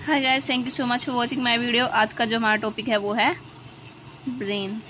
Hi guys, thank you so much for watching my video. आज का जो हमारा टॉपिक है वो है brain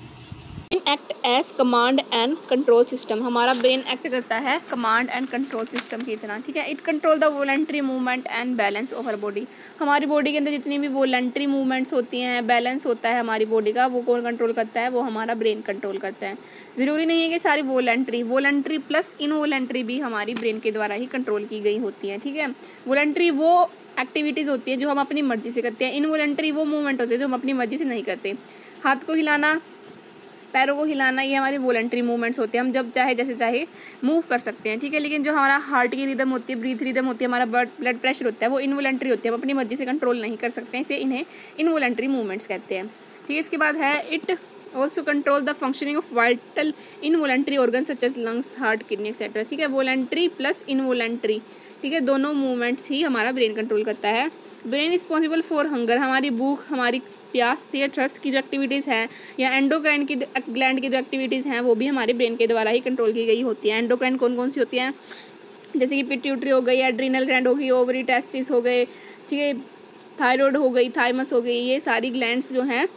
act as command and control system. हमारा ब्रेन एक्ट करता है कमांड एंड कंट्रोल सिस्टम की तरह, ठीक है। It control the voluntary movement and balance of our body. हमारी बॉडी के अंदर जितनी भी वॉलंटरी मूवमेंट्स होती हैं, बैलेंस होता है हमारी बॉडी का, वो कौन कंट्रोल करता है? वो हमारा ब्रेन कंट्रोल करता है। ज़रूरी नहीं है कि सारी वॉलंटरी प्लस इनवॉलंटरी भी हमारी ब्रेन के द्वारा ही कंट्रोल की गई होती हैं, ठीक है। वॉलंटरी वो एक्टिविटीज़ होती है जो हम अपनी मर्जी से करते हैं। इनवॉलंटरी वो मूवमेंट होते हैं जो हम अपनी मर्जी से नहीं करते। हाथ को हिलाना, पैरों को हिलाना, ये हमारी वॉलंटरी मूवमेंट्स होते हैं। हम जब चाहे जैसे चाहे मूव कर सकते हैं, ठीक है। लेकिन जो हमारा हार्ट की रिदम होती है, ब्रीथ रिदम होती है, हमारा ब्लड प्रेशर होता है, वो इनवॉलंटरी होती है। हम अपनी मर्जी से कंट्रोल नहीं कर सकते हैं, इसे इन्हें इनवॉलंटरी मूवमेंट्स कहते हैं, ठीक है। इसके बाद है it also control the functioning of vital involuntary organ such as lungs, heart, kidney etcetera, ठीक है। वॉलंटरी प्लस इनवॉलंटरी, ठीक है, दोनों मूवमेंट्स ही हमारा ब्रेन कंट्रोल करता है। ब्रेन रिस्पॉन्सिबल फॉर हंगर, हमारी भूख, हमारी प्यास, या थ्रस्ट की जो एक्टिविटीज़ हैं, या एंडोक्राइन की ग्लैंड की जो एक्टिविटीज़ हैं, वो भी हमारे ब्रेन के द्वारा ही कंट्रोल की गई होती हैं। एंडोक्राइन कौन कौन सी होती हैं? जैसे कि पिट्यूटरी हो गई, एड्रीनल ग्लैंड हो गई, ओवरी, टेस्टिस हो गए, ठीक है, थायराइड हो गई, थाइमस हो गई। ये सारी ग्लैंड्स जो हैं,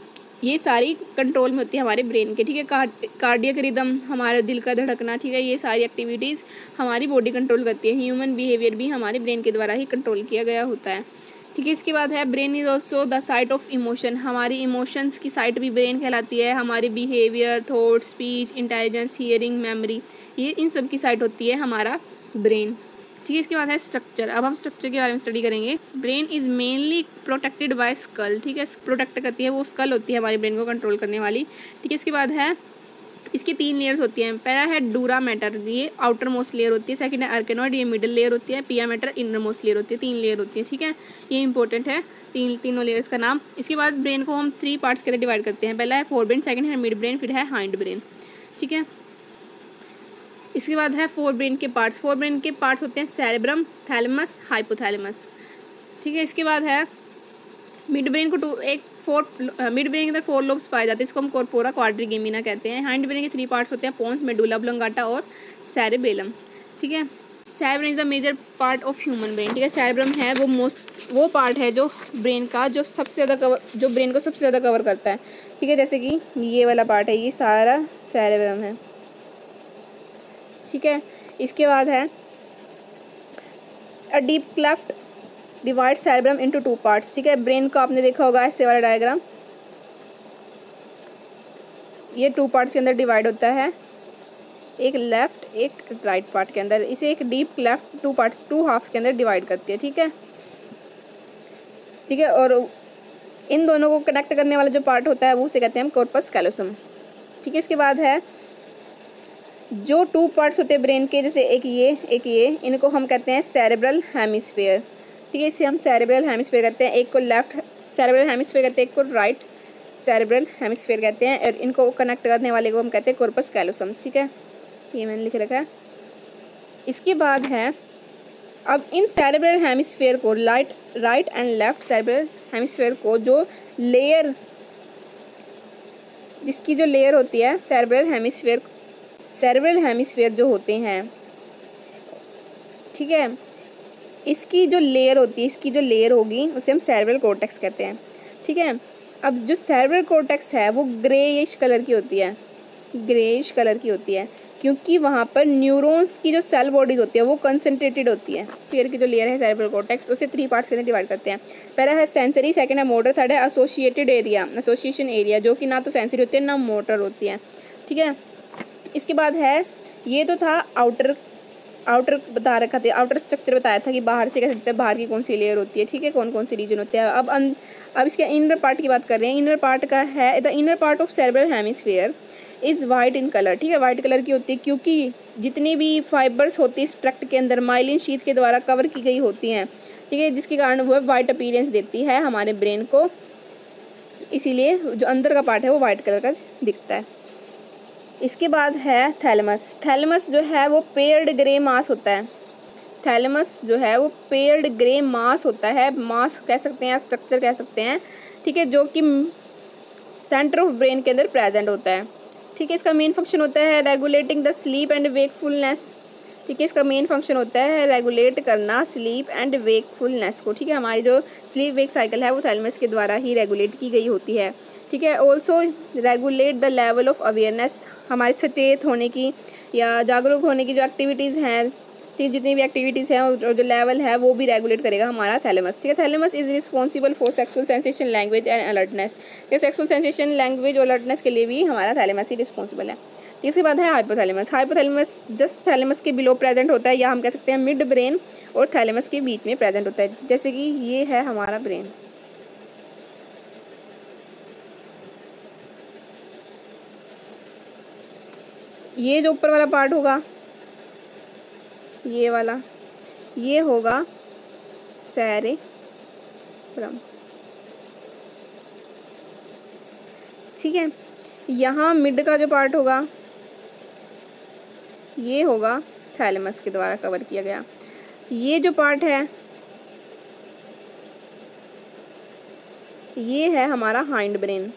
ये सारी कंट्रोल में होती है हमारे ब्रेन के, ठीक है। कार्डियक रिदम, हमारे दिल का धड़कना, ठीक है, ये सारी एक्टिविटीज़ हमारी बॉडी कंट्रोल करती है। ह्यूमन बिहेवियर भी हमारे ब्रेन के द्वारा ही कंट्रोल किया गया होता है, ठीक है। इसके बाद है brain is also the site of emotion. हमारी इमोशंस की साइट भी ब्रेन कहलाती है। हमारी behaviour, thought, speech, intelligence, hearing, memory, ये इन सब की साइट होती है हमारा ब्रेन, ठीक है। इसके बाद है स्ट्रक्चर। अब हम स्ट्रक्चर के बारे में स्टडी करेंगे। Brain is mainly protected by skull, ठीक है। प्रोटेक्ट करती है वो स्कल होती है हमारे ब्रेन को कंट्रोल करने वाली, ठीक है। इसके बाद है इसकी 3 लेयर्स होती हैं। पहला है डूरा मैटर, ये आउटर मोस्ट लेयर होती है। सेकंड है आर्केनॉइड, ये मिडिल लेयर होती है। पिया मैटर इनर मोस्ट लेयर होती है। 3 लेयर होती है, ठीक है। ये इंपॉर्टेंट है, तीनों लेयर्स का नाम। इसके बाद ब्रेन को हम 3 पार्ट्स के अंदर डिवाइड करते हैं। पहला है फोर ब्रेन, सेकंड है मिड ब्रेन, फिर है हाइंड ब्रेन, ठीक है। इसके बाद है फोर ब्रेन के पार्ट्स। फोर ब्रेन के पार्ट्स होते हैं सेरेब्रम, थैलेमस, हाइपोथैलेमस, ठीक है। इसके बाद है मिड ब्रेन को मिड ब्रेन के अंदर 4 लोब्स पाए जाते हैं। इसको हम कॉर्पोरा क्वाड्रिगेमिना कहते हैं। हाइंड ब्रेन के 3 पार्ट्स होते हैं, पोन्स, मेडुला ऑब्लोंगाटा और सेरेबेलम, ठीक है। Cerebrum is the major part of human brain, ठीक है। सेरेब्रम है वो पार्ट है जो ब्रेन का जो ब्रेन को सबसे ज़्यादा कवर करता है, ठीक है। जैसे कि ये वाला पार्ट है, ये सारा सेरेब्रम है, ठीक है। इसके बाद है a deep cleft divide cerebrum into 2 parts, ठीक है। ब्रेन को आपने देखा होगा ऐसे वाला डायग्राम, ये 2 पार्ट्स के अंदर डिवाइड होता है, एक लेफ्ट एक राइट पार्ट के अंदर। इसे एक डीप क्लेफ्ट 2 हाफ्स के अंदर डिवाइड करती है, ठीक है, ठीक है। और इन दोनों को कनेक्ट करने वाला जो पार्ट होता है वो उसे कहते हैं कॉर्पस कैलोसम, ठीक है। इसके बाद है जो 2 पार्ट्स होते हैं ब्रेन के, जैसे एक ये, इनको हम कहते हैं सेरेब्रल हेमिस्फीयर, ठीक है। इसे हम सेरेब्रल हेमिस्फीयर कहते हैं। एक को लेफ्ट सेरेब्रल हेमिस्फीयर कहते हैं, एक को राइट सेरेब्रल हेमिस्फीयर कहते हैं, और इनको कनेक्ट करने वाले को हम कहते हैं कॉर्पस कैलोसम, ठीक है। ये मैंने लिख रखा है। इसके बाद है अब इन सेरेब्रल हेमिस्फीयर को right and left cerebral hemisphere को जिसकी जो लेयर होती है सेरेब्रल हेमिस्फीयर जो होते हैं, ठीक है, इसकी जो लेयर होगी उसे हम सेरेब्रल कॉर्टेक्स कहते हैं, ठीक है। अब जो सेरेब्रल कॉर्टेक्स है वो ग्रेइश कलर की होती है, क्योंकि वहाँ पर न्यूरॉन्स की जो सेल बॉडीज होती है वो कंसंट्रेटेड होती है। फिर की जो लेयर है सेरेब्रल कॉर्टेक्स, उसे 3 पार्ट्स के अंदर डिवाइड करते हैं। पहला है सेंसरी, सेकंड है मोटर, थर्ड है एसोसिएशन एरिया, जो कि ना तो सेंसरी होती है ना मोटर होती है, ठीक है। इसके बाद है ये तो था आउटर बता रखा था, आउटर स्ट्रक्चर बताया था कि बाहर से कह सकते हैं बाहर की कौन सी लेयर होती है, ठीक है, कौन कौन सी रीजन होते हैं। अब इसके इनर पार्ट की बात कर रहे हैं। इनर पार्ट का है the inner part of cerebral hemisphere is white in colour, ठीक है, वाइट कलर की होती है, क्योंकि जितनी भी फाइबर्स होती है स्ट्रक्ट के अंदर माइलिन शीथ के द्वारा कवर की गई होती हैं, ठीक है, जिसके कारण वो वाइट अपीयरेंस देती है हमारे ब्रेन को, इसीलिए जो अंदर का पार्ट है वो वाइट कलर का दिखता है। इसके बाद है थैलेमस जो है वो पेयर्ड ग्रे मास होता है। मास कह सकते हैं, स्ट्रक्चर कह सकते हैं, ठीक है, जो कि सेंटर ऑफ ब्रेन के अंदर प्रेजेंट होता है, ठीक है। इसका मेन फंक्शन होता है regulating the sleep and wakefulness, ठीक है। इसका मेन फंक्शन होता है रेगुलेट करना स्लीप एंड वेकफुलनेस को, ठीक है। हमारी जो स्लीप वेक साइकिल है वो थैलेमस के द्वारा ही रेगुलेट की गई होती है, ठीक है। Also regulate the level of awareness, हमारे सचेत होने की या जागरूक होने की जो एक्टिविटीज़ हैं, जितनी भी एक्टिविटीज़ हैं और जो लेवल है वो भी रेगुलेट करेगा हमारा थैलेमस, ठीक है। Thalamus is responsible for sexual sensation, language and alertness, ये सेक्सुअल सेंसेशन, लैंग्वेज और अलर्टनेस के लिए भी हमारा थैलेमस ही रिस्पॉन्सिबल है। इसके बाद है हाइपोथैलेमस। हाइपोथैलेमस जस्ट थैलेमस के बिलो प्रेजेंट होता है, या हम कह सकते हैं मिड ब्रेन और थैलेमस के बीच में प्रेजेंट होता है। जैसे कि ये है हमारा ब्रेन, ये जो ऊपर वाला पार्ट होगा ये वाला, ये होगा सेरेब्रम, ठीक है। यहाँ मिड का जो पार्ट होगा ये होगा थैलेमस के द्वारा कवर किया गया। ये जो पार्ट है ये है हमारा हाइंड ब्रेन।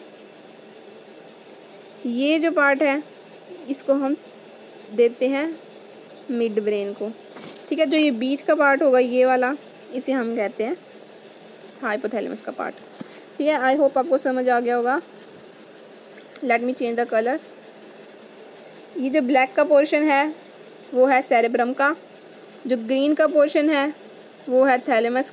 ये जो पार्ट है इसको हम देते हैं मिड ब्रेन को, ठीक है। जो ये बीच का पार्ट होगा ये वाला, इसे हम कहते हैं हाइपोथैलेमस का पार्ट, ठीक है। आई होप आपको समझ आ गया होगा। Let me change the colour. ये जो ब्लैक का पोर्शन है वो है सेरेब्रम का, जो ग्रीन का पोर्शन है वो है थैलेमस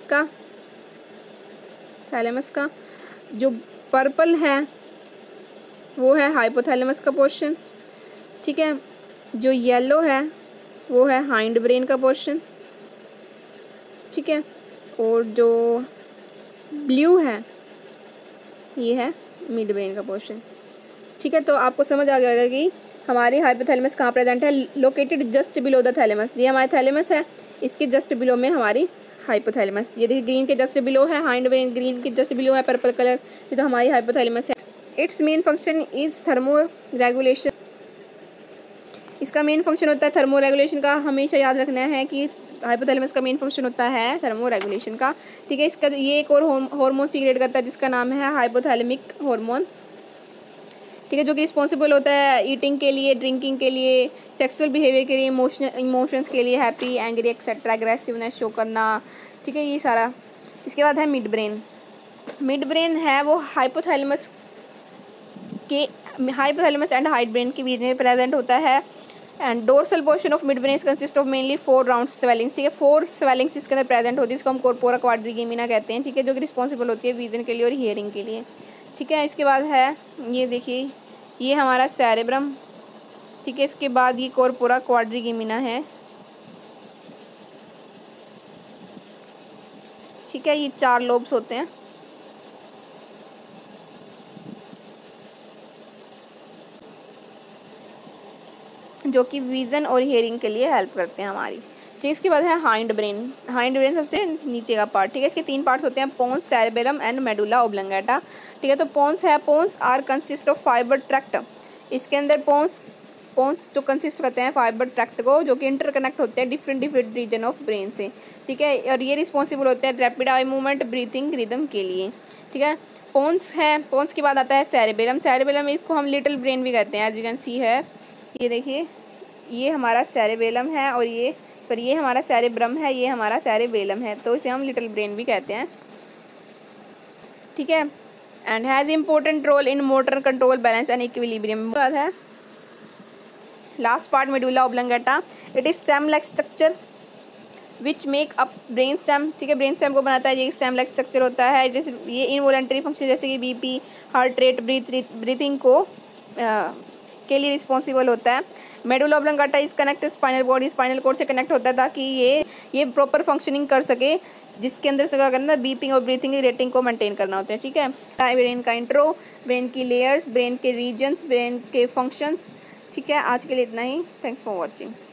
का, जो पर्पल है वो है हाइपोथैलेमस का पोर्शन, ठीक है। जो येलो है वो है हाइंड ब्रेन का पोर्शन, ठीक है। और जो ब्लू है ये है मिड ब्रेन का पोर्शन, ठीक है। तो आपको समझ आ गया होगा कि हमारी हाइपोथैलेमस कहाँ प्रेजेंट है, located just below the thalamus. ये हमारा थैलेमस है, इसके जस्ट बिलो में हमारी हाइपोथैलेमस। ये देखिए ग्रीन के जस्ट बिलो है हाइंड ब्रेन, ग्रीन के जस्ट बिलो है पर्पल कलर, ये तो हमारी हाइपोथैलेमस है। Its main function is thermoregulation, इसका मेन फंक्शन होता है थर्मो रेगुलेशन का। हमेशा याद रखना है कि हाइपोथैलेमस का मेन फंक्शन होता है थर्मो रेगुलेशन का, ठीक है। इसका ये एक और हार्मोन सीक्रेट करता है जिसका नाम है हाइपोथैलेमिक हार्मोन, ठीक है, जो कि रिस्पॉन्सिबल होता है ईटिंग के लिए, ड्रिंकिंग के लिए, सेक्सुअल बिहेवियर के लिए, इमोशंस के लिए, happy, angry, etcetera, aggressiveness show करना, ठीक है, ये सारा। इसके बाद है मिड ब्रेन। मिड ब्रेन है वो हाइपोथैलेमस एंड हाइड ब्रेन के बीच में प्रेजेंट होता है। And dorsal portion of midbrain consist of mainly 4 round swellings, ठीक है। 4 स्वेलिंग्स इसके अंदर प्रेजेंट होती है, इसको हम कॉर्पोरा क्वाड्रिगेमिना कहते हैं, ठीक है, जो कि रिस्पॉन्सिबल होती है विजन के लिए और हियरिंग के लिए, ठीक है। इसके बाद है ये देखिए ये हमारा सेरेब्रम, ठीक है। इसके बाद ये कॉर्पोरा क्वाड्रिगेमिना है, ठीक है। ये 4 लोब्स होते हैं, जो कि विज़न और हियरिंग के लिए हेल्प करते हैं हमारी, ठीक। इसके बाद है हाइंड ब्रेन। हाइंड ब्रेन सबसे नीचे का पार्ट, ठीक है। इसके 3 पार्ट्स होते हैं, pons, cerebellum and medulla oblongata, ठीक है। तो पोन्स है, pons are consist of fibre tract. इसके अंदर पोन्स जो कंसिस्ट करते हैं फाइबर ट्रैक्ट को, जो कि इंटरकनेक्ट होते हैं डिफरेंट रीजन ऑफ ब्रेन से, ठीक है। और ये रिस्पॉन्सिबल होते हैं rapid eye movement, breathing, rhythm के लिए, ठीक है। पोन्स है, पोन्स के बाद आता है सेरेबेलम। सेरेबेलम इसको हम लिटिल ब्रेन भी कहते हैं, एज यू कैन सी है, ये देखिए ये हमारा सेरेबेलम है और ये हमारा सेरेब्रम है, ये हमारा सेरेबेलम है, तो इसे हम लिटिल ब्रेन भी कहते हैं, ठीक है। And has important role in motor control, balance and equilibrium. बाद है last part medulla oblongata. It is stem like structure which make up brain stem, ठीक है। ब्रेन स्टेम को बनाता है, ये स्टेम लाइक स्ट्रक्चर होता है। इट इज ये इनवॉलंटरी फंक्शन जैसे कि बीपी, हार्ट रेट, ब्रीथिंग को के लिए रिस्पॉन्सिबल होता है। Medulla oblongata is connect spinal body, spinal cord से कनेक्ट होता है ताकि ये प्रॉपर फंक्शनिंग कर सके, जिसके अंदर से क्या करना है, बीपिंग और ब्रीथिंग रेटिंग को मेंटेन करना होता है, ठीक है। ब्रेन का इंट्रो, ब्रेन की लेयर्स, ब्रेन के रीजन्स, ब्रेन के फंक्शंस, ठीक है। आज के लिए इतना ही, थैंक्स फॉर वॉचिंग।